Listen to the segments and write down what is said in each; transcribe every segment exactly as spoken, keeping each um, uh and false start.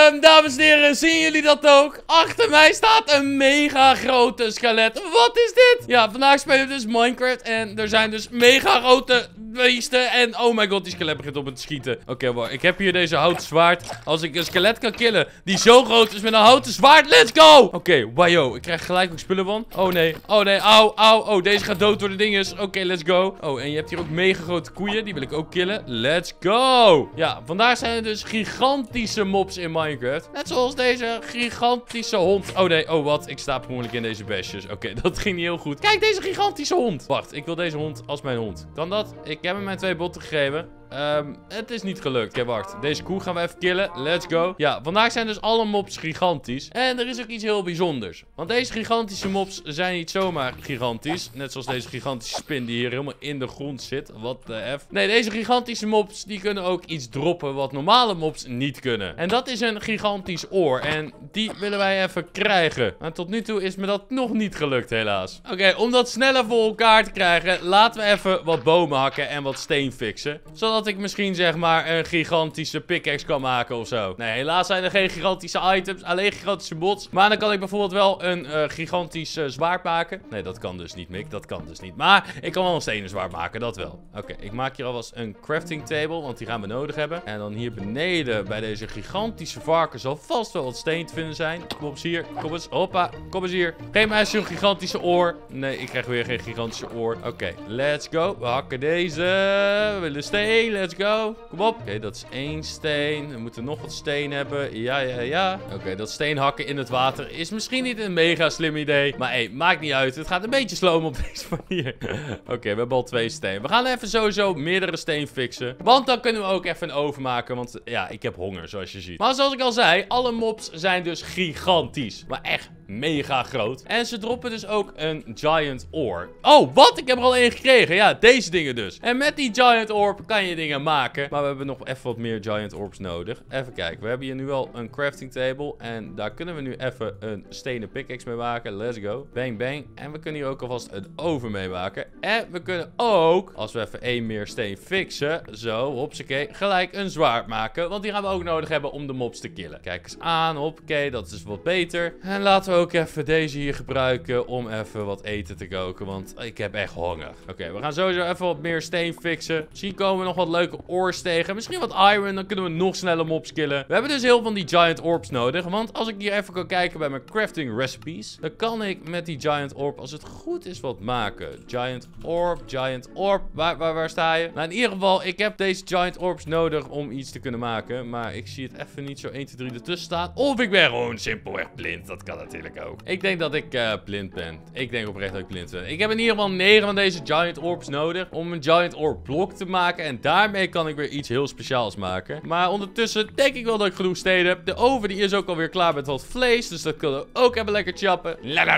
Um, dames en heren, zien jullie dat ook? Achter mij staat een mega grote skelet. Wat is dit? Ja, vandaag spelen we dus Minecraft. En er zijn dus mega grote beesten. En oh my god, die skelet begint op me te schieten. Oké, okay, wow. Ik heb hier deze houten zwaard. Als ik een skelet kan killen die zo groot is met een houten zwaard, let's go! Oké, okay, wajo. Ik krijg gelijk ook spullen van. Oh nee, oh nee, auw, auw. Oh, deze gaat dood door de dinges. Oké, okay, let's go. Oh, en je hebt hier ook mega grote koeien. Die wil ik ook killen. Let's go! Ja, vandaag zijn er dus gigantische mobs in Minecraft. Net zoals deze gigantische hond. Oh nee, oh wat? Ik sta per ongeluk in deze besjes. Oké, okay, dat ging niet heel goed. Kijk, deze gigantische hond. Wacht, ik wil deze hond als mijn hond. Kan dat? Ik heb hem mijn twee botten gegeven. Um, het is niet gelukt. Oké, okay, wacht. Deze koe gaan we even killen. Let's go. Ja, vandaag zijn dus alle mobs gigantisch. En er is ook iets heel bijzonders. Want deze gigantische mobs zijn niet zomaar gigantisch. Net zoals deze gigantische spin die hier helemaal in de grond zit. Wat de F. Nee, deze gigantische mobs die kunnen ook iets droppen wat normale mobs niet kunnen. En dat is een gigantisch oor. En die willen wij even krijgen. En tot nu toe is me dat nog niet gelukt, helaas. Oké, okay, om dat sneller voor elkaar te krijgen, laten we even wat bomen hakken en wat steen fixen. Zodat ik misschien zeg maar een gigantische pickaxe kan maken of zo. Nee, helaas zijn er geen gigantische items. Alleen gigantische bots. Maar dan kan ik bijvoorbeeld wel een uh, gigantisch uh, zwaard maken. Nee, dat kan dus niet, Mick. Dat kan dus niet. Maar ik kan wel een stenen zwaard maken. Dat wel. Oké, okay, ik maak hier alvast een crafting table. Want die gaan we nodig hebben. En dan hier beneden bij deze gigantische varken zal vast wel wat steen te vinden zijn. Kom eens hier. Kom eens. Hoppa. Kom eens hier. Geef mij eens een gigantische oor. Nee, ik krijg weer geen gigantische oor. Oké, okay, let's go. We hakken deze. We willen steen. Let's go. Kom op. Oké, okay, dat is één steen. We moeten nog wat steen hebben. Ja, ja, ja. Oké, okay, dat steen hakken in het water is misschien niet een mega slim idee. Maar hé, hey, maakt niet uit. Het gaat een beetje sloom op deze manier. Oké, okay, we hebben al twee steen. We gaan even sowieso meerdere steen fixen. Want dan kunnen we ook even een oven maken. Want ja, ik heb honger, zoals je ziet. Maar zoals ik al zei, alle mobs zijn dus gigantisch. Maar echt mega groot. En ze droppen dus ook een giant orb. Oh, wat? Ik heb er al één gekregen. Ja, deze dingen dus. En met die giant orb kan je dingen maken. Maar we hebben nog even wat meer giant orbs nodig. Even kijken. We hebben hier nu al een crafting table. En daar kunnen we nu even een stenen pickaxe mee maken. Let's go. Bang, bang. En we kunnen hier ook alvast een oven mee maken. En we kunnen ook, als we even één meer steen fixen. Zo, hopsakee. Gelijk een zwaard maken. Want die gaan we ook nodig hebben om de mobs te killen. Kijk eens aan. Hoppakee. Dat is wat beter. En laten we ook even deze hier gebruiken om even wat eten te koken. Want ik heb echt honger. Oké, okay, we gaan sowieso even wat meer steen fixen. Misschien komen we nog wat leuke oors tegen. Misschien wat iron. Dan kunnen we nog sneller mobs killen. We hebben dus heel veel van die giant orbs nodig. Want als ik hier even kan kijken bij mijn crafting recipes. Dan kan ik met die giant orb, als het goed is, wat maken. Giant orb, giant orb. Waar, waar, waar sta je? Nou, in ieder geval, ik heb deze giant orbs nodig om iets te kunnen maken. Maar ik zie het even niet zo één, twee, drie ertussen staan. Of ik ben gewoon simpelweg blind. Dat kan natuurlijk ook. Ik denk dat ik uh, blind ben. Ik denk oprecht dat ik blind ben. Ik heb in ieder geval negen van deze giant orbs nodig om een giant orb blok te maken. En daarmee kan ik weer iets heel speciaals maken. Maar ondertussen denk ik wel dat ik genoeg steden heb. De oven die is ook alweer klaar met wat vlees. Dus dat kunnen we ook even lekker chappen. Lekker,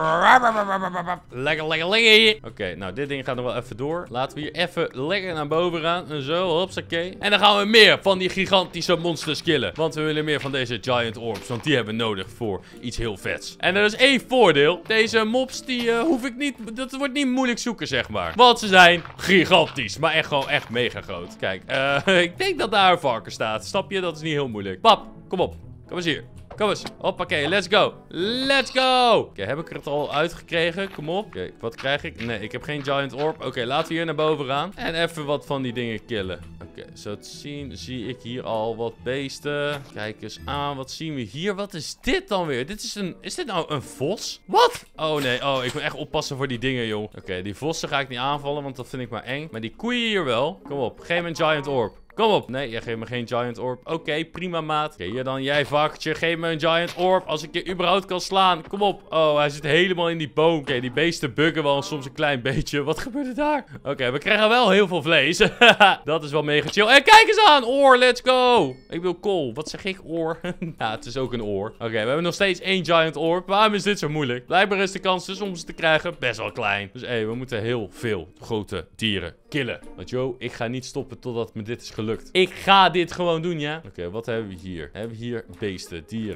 lekker, lekker. Oké, okay, nou dit ding gaat nog wel even door. Laten we hier even lekker naar boven gaan. En zo, hopsakee. En dan gaan we meer van die gigantische monsters killen. Want we willen meer van deze giant orbs. Want die hebben we nodig voor iets heel vets. En er is één voordeel. Deze mobs, die uh, hoef ik niet... Dat wordt niet moeilijk zoeken, zeg maar. Want ze zijn gigantisch. Maar echt gewoon echt mega groot. Kijk, uh, ik denk dat daar een varken staat. Snap je? Dat is niet heel moeilijk. Pap, kom op. Kom eens hier. Kom eens. Hoppakee, let's go. Let's go. Oké, okay, heb ik het al uitgekregen? Kom op. Oké, okay, wat krijg ik? Nee, ik heb geen giant orb. Oké, okay, laten we hier naar boven gaan. En even wat van die dingen killen. Oké, okay, zo te zien zie ik hier al wat beesten. Kijk eens aan. Wat zien we hier? Wat is dit dan weer? Dit is een... Is dit nou een vos? Wat? Oh nee. Oh, ik moet echt oppassen voor die dingen, joh. Oké, okay, die vossen ga ik niet aanvallen, want dat vind ik maar eng. Maar die koeien hier wel. Kom op. Geef me een giant orb. Kom op. Nee, jij geeft me geen giant orb. Oké, okay, prima maat. Oké, okay, hier dan jij varkentje. Geef me een giant orb. Als ik je überhaupt kan slaan. Kom op. Oh, hij zit helemaal in die boom. Oké, okay, die beesten buggen wel soms een klein beetje. Wat gebeurt er daar? Oké, okay, we krijgen wel heel veel vlees. Dat is wel mega chill. En kijk eens aan. Oor, let's go. Ik wil kool. Wat zeg ik? Oor. Ja, het is ook een oor. Oké, okay, we hebben nog steeds één giant orb. Waarom is dit zo moeilijk? Blijkbaar is de kans dus om ze te krijgen best wel klein. Dus hé, hey, we moeten heel veel grote dieren killen. Want yo, ik ga niet stoppen totdat me dit is gelukt. Ik ga dit gewoon doen, ja? Oké, okay, wat hebben we hier? Hebben we hier beesten, dieren?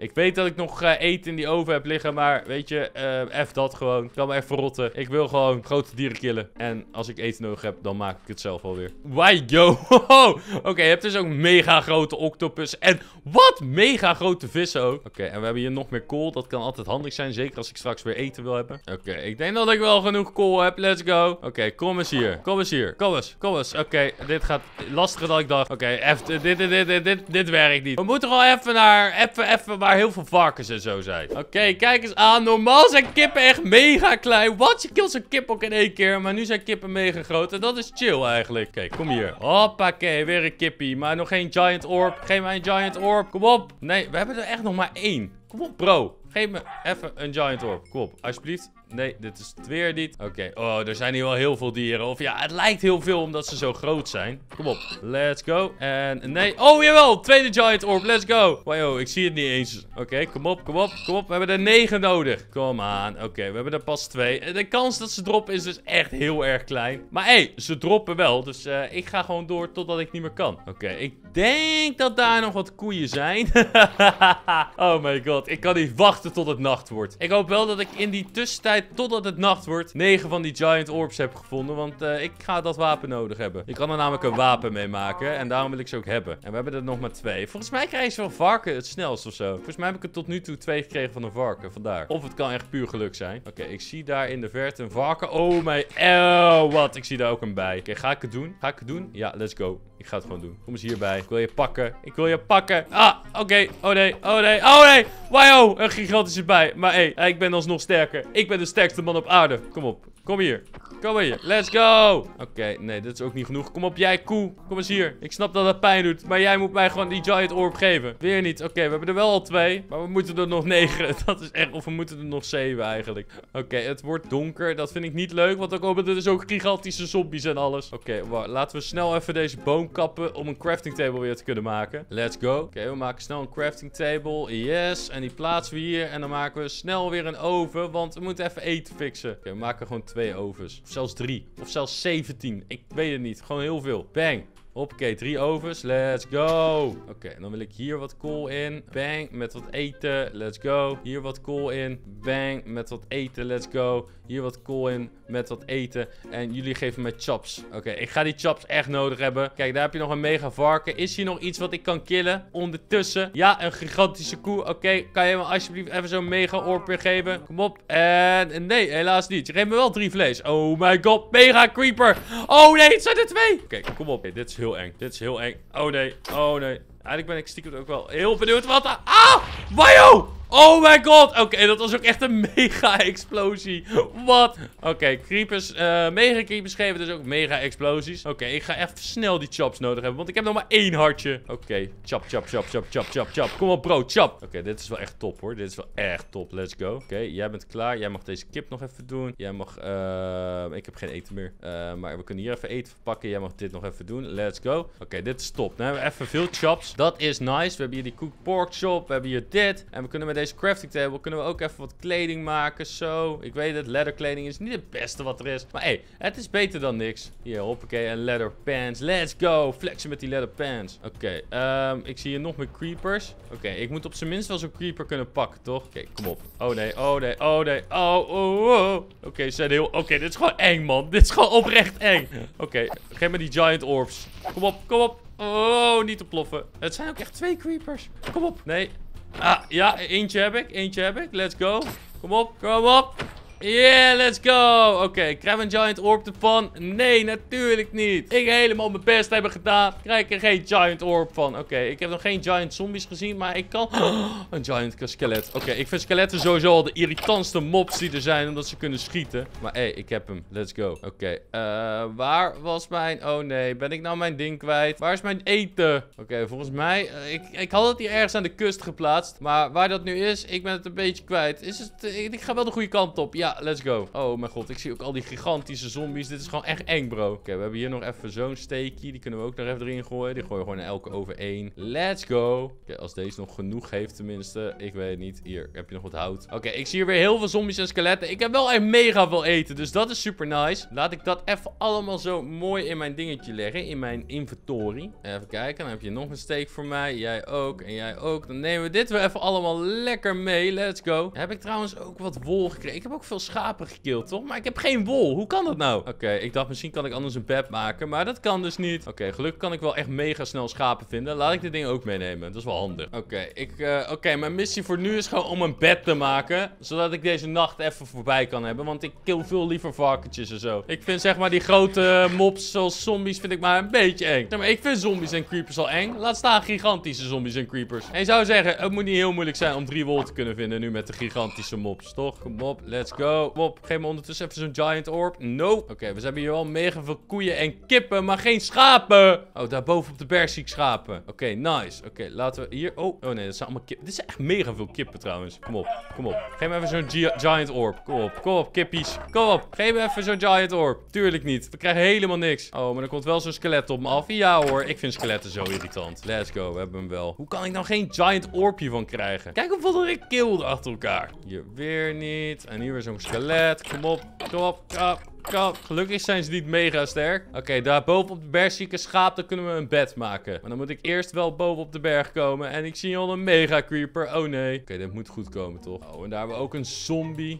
Ik weet dat ik nog uh, eten in die oven heb liggen, maar weet je, uh, F dat gewoon. Kan me echt verrotten. Ik wil gewoon grote dieren killen. En als ik eten nodig heb, dan maak ik het zelf alweer. Why, yo. Oké, okay, je hebt dus ook mega grote octopus. En wat mega grote vissen ook. Oké, okay, en we hebben hier nog meer kool. Dat kan altijd handig zijn, zeker als ik straks weer eten wil hebben. Oké, okay, ik denk dat ik wel genoeg kool heb. Let's go. Oké, okay, kom eens hier. Kom eens hier. Kom eens. Kom eens. Oké, okay, dit gaat lastiger dan ik dacht. Oké, okay, dit, dit, dit, dit, dit, dit werkt niet. We moeten gewoon even naar, even, even waar heel veel varkens en zo zijn. Oké, okay, kijk eens aan. Normaal zijn kippen echt mega klein. Wat? Je killt zo'n kip ook in één keer. Maar nu zijn kippen mega groot. En dat is chill eigenlijk. Oké, okay, kom hier. Hoppakee, weer een kippie. Maar nog geen giant orb. Geef mij een giant orb. Kom op. Nee, we hebben er echt nog maar één. Kom op, bro. Geef me even een giant orb. Kom op, alsjeblieft. Nee, dit is het weer niet. Oké. Okay. Oh, er zijn hier wel heel veel dieren. Of ja, het lijkt heel veel omdat ze zo groot zijn. Kom op. Let's go. En nee. Oh, jawel. Tweede giant orb. Let's go. Wow, ik zie het niet eens. Oké, okay, kom op, kom op, kom op. We hebben er negen nodig. Kom aan. Oké, okay, we hebben er pas twee. De kans dat ze droppen is dus echt heel erg klein. Maar hé, hey, ze droppen wel. Dus uh, ik ga gewoon door totdat ik niet meer kan. Oké, okay, ik denk dat daar nog wat koeien zijn. Oh my god. Ik kan niet wachten tot het nacht wordt. Ik hoop wel dat ik in die tussentijd totdat het nacht wordt, negen van die giant orbs heb gevonden. Want uh, ik ga dat wapen nodig hebben. Je kan er namelijk een wapen mee maken. En daarom wil ik ze ook hebben. En we hebben er nog maar twee. Volgens mij krijgen ze van varken het snelst of zo. Volgens mij heb ik er tot nu toe twee gekregen van een varken. Vandaar. Of het kan echt puur geluk zijn. Oké, okay, ik zie daar in de verte een varken. Oh my... Oh, wat? Ik zie daar ook een bij. Oké, okay, ga ik het doen? Ga ik het doen? Ja, let's go. Ik ga het gewoon doen. Kom eens hierbij. Ik wil je pakken. Ik wil je pakken. Ah, oké. Okay. Oh nee. Oh nee. Oh nee. Wow, een gigantische bij. Maar hé, hey, ik ben alsnog sterker. Ik ben de sterkste man op aarde. Kom op. Kom hier. Kom hier. Let's go. Oké, okay, nee, dit is ook niet genoeg. Kom op, jij koe. Kom eens hier. Ik snap dat het pijn doet. Maar jij moet mij gewoon die giant orb geven. Weer niet. Oké, okay, we hebben er wel al twee. Maar we moeten er nog negen. Dat is echt... Of we moeten er nog zeven eigenlijk. Oké, okay, het wordt donker. Dat vind ik niet leuk. Want dan komen er dus ook gigantische zombies en alles. Oké, okay, laten we snel even deze boom kappen. Om een crafting table weer te kunnen maken. Let's go. Oké, okay, we maken snel een crafting table. Yes. En die plaatsen we hier. En dan maken we snel weer een oven. Want we moeten even eten fixen. Oké, okay, we maken gewoon twee ovens. Of zelfs drie. Of zelfs zeventien. Ik weet het niet. Gewoon heel veel. Bang. Hoppakee, drie ovens. Let's go. Oké, okay, dan wil ik hier wat kool in. Bang, met wat eten. Let's go. Hier wat kool in. Bang, met wat eten. Let's go. Hier wat kool in, met wat eten. En jullie geven me chops. Oké, okay, ik ga die chops echt nodig hebben. Kijk, daar heb je nog een mega varken. Is hier nog iets wat ik kan killen? Ondertussen. Ja, een gigantische koe. Oké, okay, kan je me alsjeblieft even zo'n mega orb weer geven? Kom op. En nee, helaas niet. Je geeft me wel drie vlees. Oh my god, mega creeper. Oh nee, het zijn er twee. Oké, okay, kom op. Okay, dit is heel eng. Dit is heel eng. Oh nee, oh nee. Eigenlijk ben ik stiekem ook wel heel benieuwd wat er... Ah! Wajo! Oh my god! Oké, okay, dat was ook echt een mega explosie. Wat? Oké, okay, creepers, uh, mega creepers geven dus ook mega explosies. Oké, okay, ik ga even snel die chops nodig hebben, want ik heb nog maar één hartje. Oké, okay, chop, chop, chop, chop, chop, chop, chop. Kom op bro, chop. Oké, okay, dit is wel echt top hoor. Dit is wel echt top. Let's go. Oké, okay, jij bent klaar. Jij mag deze kip nog even doen. Jij mag, uh, ik heb geen eten meer. Uh, maar we kunnen hier even eten verpakken. Jij mag dit nog even doen. Let's go. Oké, okay, dit is top. Dan hebben we even veel chops. Dat is nice. We hebben hier die cooked pork chop. We hebben hier dit. En we kunnen met deze crafting table kunnen we ook even wat kleding maken. Zo. Ik weet het. Leather kleding is niet het beste wat er is. Maar hé, hey, het is beter dan niks. Hier, hoppakee. En leather pants. Let's go. Flexen met die leather pants. Oké. Okay, um, ik zie hier nog meer creepers. Oké, okay, ik moet op zijn minst wel zo'n creeper kunnen pakken, toch? Oké, okay, kom op. Oh nee, oh nee, oh nee. Oh, oh, oh. Oké, okay, ze zijn heel... Oké, okay, dit is gewoon eng, man. Dit is gewoon oprecht eng. Oké, okay, geef me die giant orbs. Kom op, kom op. Oh, niet te ploffen. Het zijn ook echt twee creepers. Kom op. Nee. Ah, ja, eentje heb ik. Eentje heb ik. Let's go. Kom op, kom op. Yeah, let's go. Oké, okay, krijg een giant orb ervan? Nee, natuurlijk niet. Ik helemaal mijn best hebben gedaan. Krijg ik er geen giant orb van. Oké, okay, ik heb nog geen giant zombies gezien, maar ik kan... Oh, een giant skelet. Oké, okay, ik vind skeletten sowieso al de irritantste mobs die er zijn, omdat ze kunnen schieten. Maar hé, hey, ik heb hem. Let's go. Oké, okay, uh, waar was mijn... Oh nee, ben ik nou mijn ding kwijt? Waar is mijn eten? Oké, okay, volgens mij... Uh, ik, ik had het hier ergens aan de kust geplaatst. Maar waar dat nu is, ik ben het een beetje kwijt. Is het... Uh, ik ga wel de goede kant op. Ja. Ja, let's go. Oh mijn god, ik zie ook al die gigantische zombies. Dit is gewoon echt eng, bro. Oké, okay, we hebben hier nog even zo'n steekje. Die kunnen we ook nog even erin gooien. Die gooien we gewoon elke over één. Let's go. Oké, okay, als deze nog genoeg heeft tenminste. Ik weet het niet. Hier, heb je nog wat hout? Oké, okay, ik zie hier weer heel veel zombies en skeletten. Ik heb wel echt mega veel eten, dus dat is super nice. Laat ik dat even allemaal zo mooi in mijn dingetje leggen. In mijn inventory. Even kijken, dan heb je nog een steek voor mij. Jij ook en jij ook. Dan nemen we dit weer even allemaal lekker mee. Let's go. Heb ik trouwens ook wat wol gekregen. Ik heb ook veel schapen gekild, toch? Maar ik heb geen wol. Hoe kan dat nou? Oké, okay, ik dacht misschien kan ik anders een bed maken, maar dat kan dus niet. Oké, okay, gelukkig kan ik wel echt mega snel schapen vinden. Laat ik dit ding ook meenemen. Dat is wel handig. Oké, okay, ik, uh, oké, okay, mijn missie voor nu is gewoon om een bed te maken. Zodat ik deze nacht even voorbij kan hebben. Want ik kill veel liever varkentjes en zo. Ik vind zeg maar die grote mobs zoals zombies vind ik maar een beetje eng. Zeg maar, ik vind zombies en creepers al eng. Laat staan gigantische zombies en creepers. En je zou zeggen, het moet niet heel moeilijk zijn om drie wol te kunnen vinden nu met de gigantische mobs, toch? Kom op, let's go. Kom op, geef me ondertussen even zo'n giant orb. Nope. Oké, okay, we hebben hier wel mega veel koeien en kippen, maar geen schapen. Oh, daarboven op de berg zie ik schapen. Oké, okay, nice. Oké, okay, laten we hier... Oh, oh nee, dat zijn allemaal kippen. Dit zijn echt mega veel kippen trouwens. Kom op, kom op. Geef me even zo'n giant orb. Kom op, kom op, kippies. Kom op, geef me even zo'n giant orb. Tuurlijk niet. We krijgen helemaal niks. Oh, maar er komt wel zo'n skelet op me af. Ja hoor, ik vind skeletten zo irritant. Let's go, we hebben hem wel. Hoe kan ik nou geen giant orb hiervan krijgen? Kijk hoeveel er ik kilde achter elkaar. Hier weer niet. En hier weer zo'n skelet. Kom op, kom op, kom op. Kom. Gelukkig zijn ze niet mega sterk. Oké, okay, daar boven op de berg zie ik een schaap. Dan kunnen we een bed maken. Maar dan moet ik eerst wel boven op de berg komen. En ik zie al een mega creeper. Oh nee. Oké, okay, dit moet goed komen toch? Oh, en daar hebben we ook een zombie.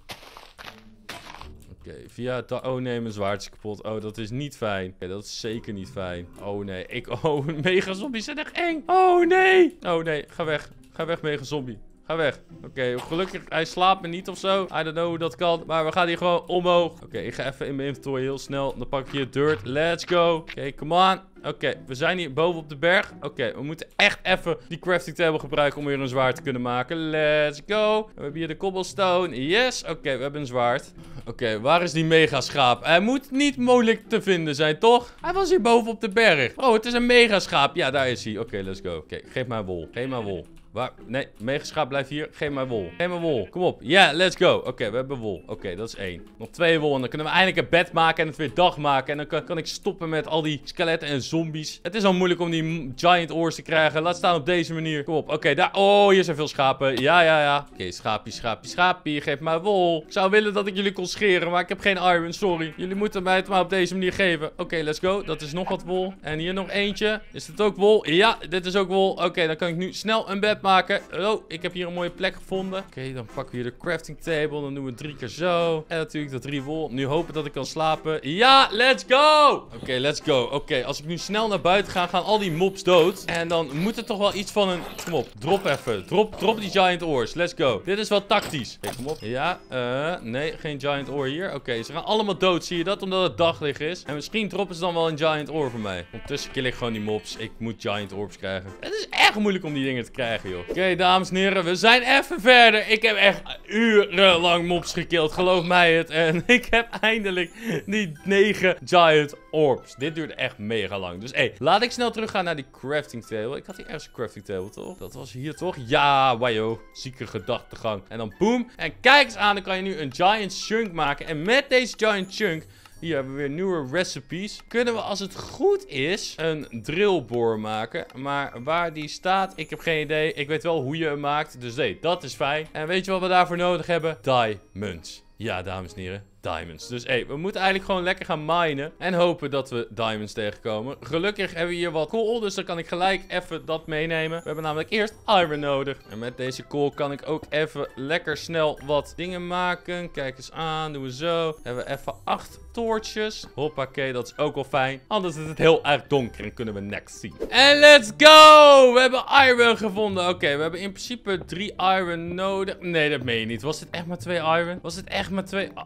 Oké, okay, via... Oh nee, mijn zwaard is kapot. Oh, dat is niet fijn. Oké, okay, dat is zeker niet fijn. Oh nee, ik... Oh, mega zombies zijn echt eng. Oh nee. Oh nee, ga weg. Ga weg, mega zombie. Ga weg. Oké, okay, gelukkig, hij slaapt me niet of zo. I don't know hoe dat kan. Maar we gaan hier gewoon omhoog. Oké, okay, ik ga even in mijn inventory heel snel. Dan pak ik hier dirt. Let's go. Oké, okay, come on. Oké, okay, we zijn hier boven op de berg. Oké, okay, we moeten echt even die crafting table gebruiken om weer een zwaard te kunnen maken. Let's go. We hebben hier de cobblestone. Yes. Oké, okay, we hebben een zwaard. Oké, okay, waar is die mega schaap? Hij moet niet moeilijk te vinden zijn, toch? Hij was hier boven op de berg. Oh, het is een mega schaap. Ja, daar is hij. Oké, okay, let's go. Oké, okay, geef mij wol. Geef mij wol. Waar? Nee, megaschaap blijft hier. Geef mij wol. Geef mij wol. Kom op. Ja, yeah, let's go. Oké, okay, we hebben wol. Oké, okay, dat is één. Nog twee wol. En dan kunnen we eindelijk een bed maken en het weer dag maken. En dan kan, kan ik stoppen met al die skeletten en zombies. Het is al moeilijk om die giant oors te krijgen. Laat staan op deze manier. Kom op. Oké, okay, daar. Oh, hier zijn veel schapen. Ja, ja, ja. Oké, okay, schaapje, schaapje, schaapje. Geef mij wol. Ik zou willen dat ik jullie kon scheren, maar ik heb geen iron. Sorry. Jullie moeten mij het maar op deze manier geven. Oké, okay, let's go. Dat is nog wat wol. En hier nog eentje. Is dit ook wol? Ja, dit is ook wol. Oké, okay, dan kan ik nu snel een bed maken. Oh, ik heb hier een mooie plek gevonden. Oké, okay, dan pakken we hier de crafting table. Dan doen we drie keer zo. En natuurlijk dat drie wol. Nu hopen dat ik kan slapen. Ja, let's go! Oké, okay, let's go. Oké, okay, als ik nu snel naar buiten ga, gaan al die mobs dood. En dan moet er toch wel iets van een... Kom op, drop even. Drop, drop die giant oors. Let's go. Dit is wel tactisch. Okay, kom op. Ja, uh, nee, geen giant oor hier. Oké, okay, ze gaan allemaal dood. Zie je dat? Omdat het daglicht is. En misschien droppen ze dan wel een giant oor voor mij. Ondertussen kill ik gewoon die mobs. Ik moet giant orbs krijgen. Het is echt moeilijk om die dingen te krijgen, joh. Oké, okay, dames en heren, we zijn even verder. Ik heb echt urenlang mobs gekild, geloof mij het. En ik heb eindelijk die negen giant orbs. Dit duurde echt mega lang. Dus hé, hey, laat ik snel teruggaan naar die crafting table. Ik had hier ergens een crafting table, toch? Dat was hier, toch? Ja, wajo. Zieke gedachtegang. En dan boom. En kijk eens aan, dan kan je nu een giant chunk maken. En met deze giant chunk... Hier hebben we weer nieuwe recipes. Kunnen we, als het goed is, een drillboor maken. Maar waar die staat, ik heb geen idee. Ik weet wel hoe je hem maakt. Dus nee, dat is fijn. En weet je wat we daarvoor nodig hebben? Diamonds. Ja, dames en heren. Diamonds. Dus hé, hey, we moeten eigenlijk gewoon lekker gaan minen. En hopen dat we diamonds tegenkomen. Gelukkig hebben we hier wat kool. Dus dan kan ik gelijk even dat meenemen. We hebben namelijk eerst iron nodig. En met deze kool kan ik ook even lekker snel wat dingen maken. Kijk eens aan. Doen we zo. Dan hebben we even acht toortjes. Hoppakee, dat is ook wel fijn. Anders is het heel erg donker en kunnen we next zien. En let's go! We hebben iron gevonden. Oké, okay, we hebben in principe drie iron nodig. Nee, dat meen je niet. Was dit echt maar twee iron? Was dit echt maar twee... Oh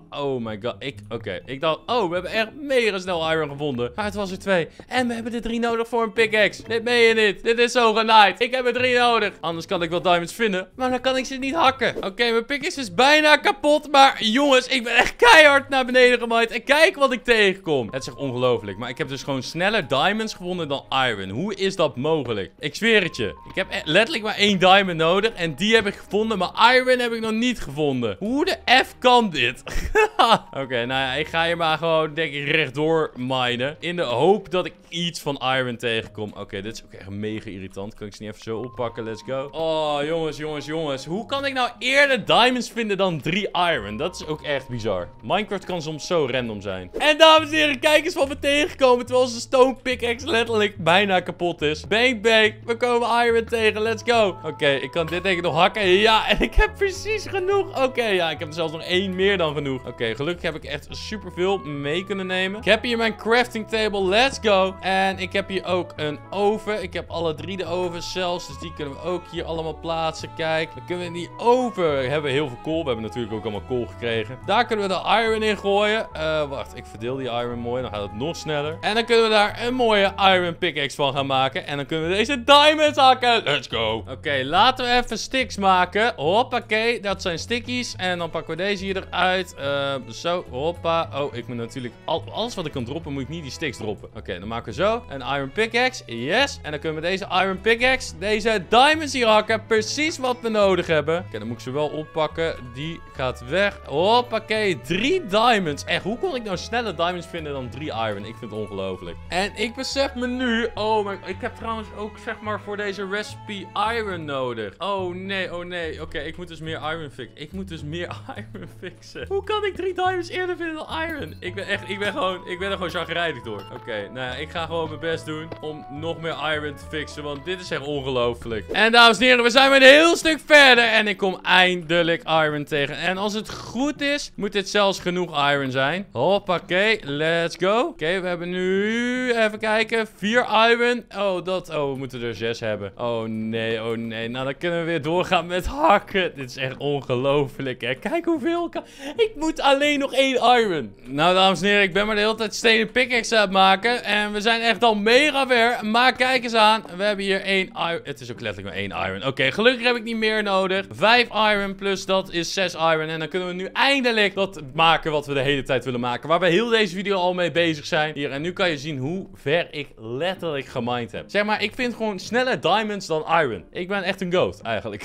my god. Ik, oké. Okay. Ik dacht, oh, we hebben echt mega snel iron gevonden. Maar het was er twee. En we hebben er drie nodig voor een pickaxe. Dit meen je niet. Dit is zo genaaid. Ik heb er drie nodig. Anders kan ik wel diamonds vinden. Maar dan kan ik ze niet hakken. Oké, okay, mijn pickaxe is bijna kapot. Maar jongens, ik ben echt keihard naar beneden gemaaid. En kijk wat ik tegenkom. Het is echt ongelooflijk. Maar ik heb dus gewoon sneller diamonds gevonden dan iron. Hoe is dat mogelijk? Ik zweer het je. Ik heb letterlijk maar één diamond nodig. En die heb ik gevonden. Maar iron heb ik nog niet gevonden. Hoe de F kan dit? Oké, okay, nou ja, ik ga hier maar gewoon, denk ik, rechtdoor minen. In de hoop dat ik iets van iron tegenkom. Oké, okay, dit is ook echt mega irritant. Kan ik ze niet even zo oppakken? Let's go. Oh, jongens, jongens, jongens. Hoe kan ik nou eerder diamonds vinden dan drie iron? Dat is ook echt bizar. Minecraft kan soms zo random zijn. En dames en heren, kijk eens wat we tegenkomen. Terwijl onze stone pickaxe letterlijk bijna kapot is. Bang, bang. We komen iron tegen. Let's go. Oké, okay, ik kan dit denk ik nog hakken. Ja, en ik heb precies genoeg. Oké, okay, ja, ik heb er zelfs nog één meer dan genoeg. Oké, okay, gelukkig heb ik echt superveel mee kunnen nemen. Ik heb hier mijn crafting table. Let's go. En ik heb hier ook een oven. Ik heb alle drie de ovens zelfs. Dus die kunnen we ook hier allemaal plaatsen. Kijk, dan kunnen we in die oven hebben we heel veel kool. We hebben natuurlijk ook allemaal kool gekregen. Daar kunnen we de iron in gooien. Uh, wacht, ik verdeel die iron mooi. Dan gaat het nog sneller. En dan kunnen we daar een mooie iron pickaxe van gaan maken. En dan kunnen we deze diamonds hakken. Let's go. Oké, okay, laten we even sticks maken. Hoppakee, dat zijn stickies. En dan pakken we deze hier eruit. Uh, zo, hoppa. Oh, ik moet natuurlijk... Al, alles wat ik kan droppen, moet ik niet die sticks droppen. Oké, okay, dan maken we zo een iron pickaxe. Yes. En dan kunnen we deze iron pickaxe, deze diamonds hier hakken. Precies wat we nodig hebben. Oké, okay, dan moet ik ze wel oppakken. Die gaat weg. Hoppakee, drie diamonds. Echt, hoe kon ik nou sneller diamonds vinden dan drie iron? Ik vind het ongelooflijk. En ik besef me nu... Oh, maar ik heb trouwens ook, zeg maar, voor deze recipe iron nodig. Oh, nee, oh, nee. Oké, okay, ik moet dus meer iron fixen. Ik moet dus meer iron fixen. Hoe kan ik drie diamonds eerder vinden dan iron? Ik ben echt, ik ben gewoon, ik ben er gewoon chagrijnig door. Oké, okay, nou ja, ik ga gewoon mijn best doen om nog meer iron te fixen, want dit is echt ongelooflijk. En dames en heren, we zijn weer een heel stuk verder en ik kom eindelijk iron tegen. En als het goed is, moet dit zelfs genoeg iron zijn. Hoppakee, let's go. Oké, okay, we hebben nu, even kijken, vier iron. Oh, dat, oh, we moeten er zes hebben. Oh nee, oh nee. Nou, dan kunnen we weer doorgaan met hakken. Dit is echt ongelooflijk, hè. Kijk hoeveel ik kan. Ik moet alleen nog één iron. Nou, dames en heren, ik ben maar de hele tijd stenen pickaxe aan het maken. En we zijn echt al mega ver. Maar kijk eens aan. We hebben hier één iron. Het is ook letterlijk maar één iron. Oké, okay, gelukkig heb ik niet meer nodig. Vijf iron plus dat is zes iron. En dan kunnen we nu eindelijk dat maken wat we de hele tijd willen maken. Waar we heel deze video al mee bezig zijn. Hier, en nu kan je zien hoe ver ik letterlijk gemined heb. Zeg maar, ik vind gewoon sneller diamonds dan iron. Ik ben echt een goat, eigenlijk.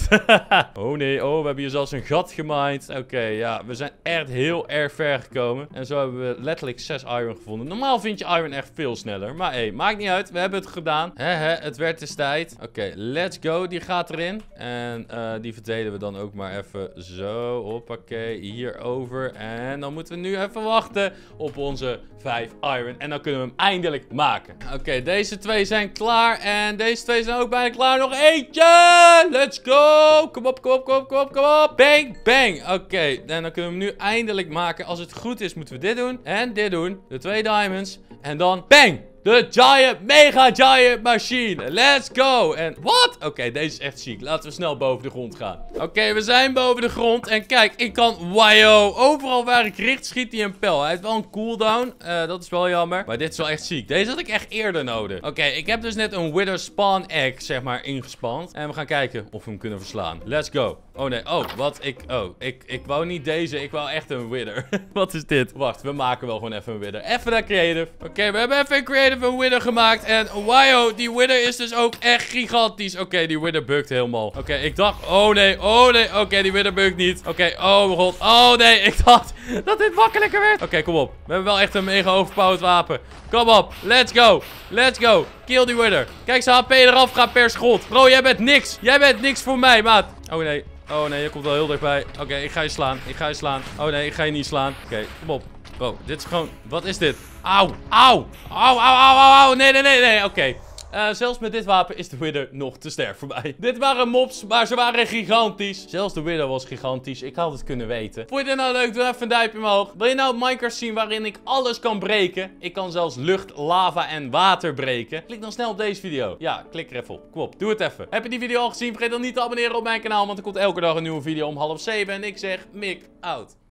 Oh nee, oh, we hebben hier zelfs een gat gemined. Oké, okay, ja, we zijn echt heel erg ver gekomen. En zo hebben we letterlijk zes iron gevonden. Normaal vind je iron echt veel sneller. Maar hé, hey, maakt niet uit. We hebben het gedaan. Hehe, het werd dus tijd. Oké, okay, let's go. Die gaat erin. En uh, die verdelen we dan ook maar even zo. Hoppakee, hierover. En dan moeten we nu even wachten op onze vijf iron. En dan kunnen we hem eindelijk maken. Oké, okay, deze twee zijn klaar. En deze twee zijn ook bijna klaar. Nog eentje! Let's go! Kom op, kom op, kom op, kom op, kom op. Bang, bang. Oké, okay, en dan kunnen we hem nu eindelijk maken. Als het goed is, moeten we dit doen. En dit doen. De twee diamonds. En dan bang! De giant, mega giant machine. Let's go. En wat? Oké, okay, deze is echt ziek. Laten we snel boven de grond gaan. Oké, okay, we zijn boven de grond. En kijk, ik kan, wow, overal waar ik richt, schiet hij een pijl. Hij heeft wel een cooldown. Uh, dat is wel jammer. Maar dit is wel echt ziek. Deze had ik echt eerder nodig. Oké, okay, ik heb dus net een wither spawn egg, zeg maar, ingespand. En we gaan kijken of we hem kunnen verslaan. Let's go. Oh nee, oh, wat? Ik, oh, ik, ik wou niet deze. Ik wou echt een wither. Wat is dit? Wacht, we maken wel gewoon even een wither. Even naar creative. Oké, okay, we hebben even een creative een wither gemaakt. En wow, die wither is dus ook echt gigantisch. Oké, okay, die wither bugt helemaal. Oké, okay, ik dacht, oh nee, oh nee. Oké, okay, die wither bugt niet. Oké, okay, oh mijn god. Oh nee, ik dacht dat dit makkelijker werd. Oké, okay, kom op. We hebben wel echt een mega overpowered wapen. Kom op, let's go. Let's go. Kill die wither. Kijk, zijn H P eraf gaat per schot. Bro, jij bent niks. Jij bent niks voor mij, maat. Oh nee. Oh nee, je komt wel heel dichtbij. Oké, okay, ik ga je slaan. Ik ga je slaan. Oh nee, ik ga je niet slaan. Oké, okay, kom op. Bro, dit is gewoon... Wat is dit? Auw, auw. Auw, auw, auw, auw, auw. Nee, nee, nee, nee. Oké. Okay. Uh, zelfs met dit wapen is de wither nog te sterk voor mij. Dit waren mobs, maar ze waren gigantisch. Zelfs de wither was gigantisch. Ik had het kunnen weten. Vond je dit nou leuk? Doe even een duimpje omhoog. Wil je nou Minecraft zien waarin ik alles kan breken? Ik kan zelfs lucht, lava en water breken. Klik dan snel op deze video. Ja, klik er even op. Kom op, doe het even. Heb je die video al gezien? Vergeet dan niet te abonneren op mijn kanaal, want er komt elke dag een nieuwe video om half zeven. En ik zeg, Mick out.